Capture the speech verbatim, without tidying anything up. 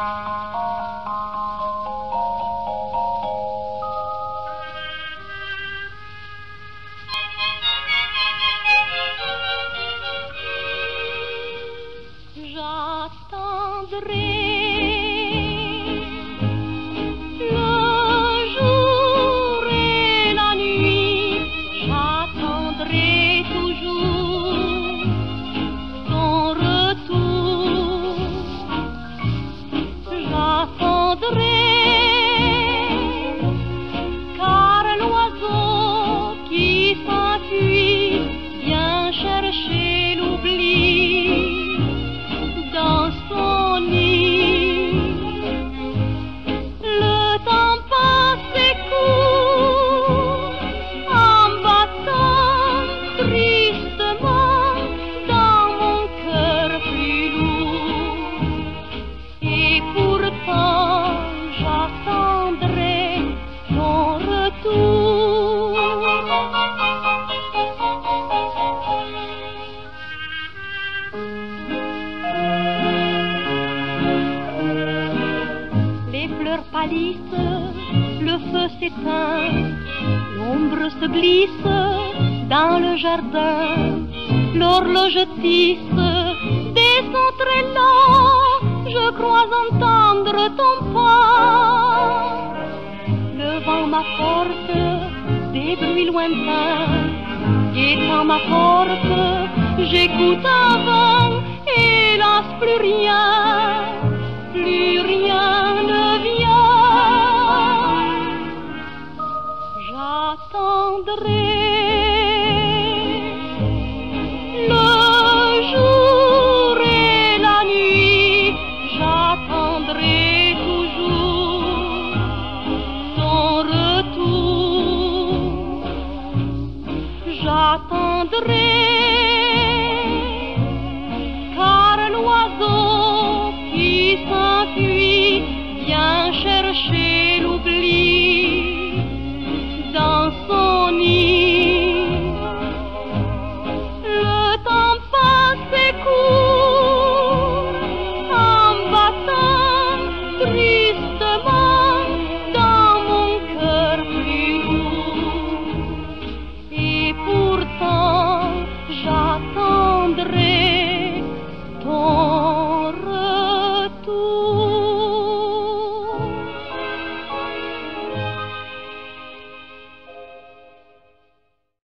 J'attendrai car l'oiseau qui s'enfuit vient chercher l'oubli dans son nid. Le temps passe et court en battant tristement dans mon cœur plus lourd, et pourtant j'attendrai ton retour. Les fleurs pâlissent, le feu s'éteint, l'ombre se glisse dans le jardin, l'horloge tisse des sons très lents, je crois entendre ton pas. Le vent m'apporte des bruits lointains, guettant ma porte, j'écoute un vent